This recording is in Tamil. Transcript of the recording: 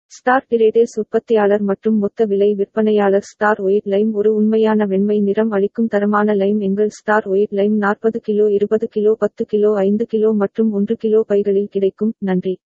ஸ்டார் டிரேடர்ஸ் உற்பத்தியாளர் மற்றும் மொத்த விலை விற்பனையாளர் ஸ்டார் ஒயிட் லைம் ஒரு உண்மையான வெண்மை நிறம் அளிக்கும் தரமான லைம் எங்கள் star white lime 40 kilo 20 kilo 10 kilo 5 kilo மற்றும் 1 கிலோ பைகளில் கிடைக்கும். நன்றி.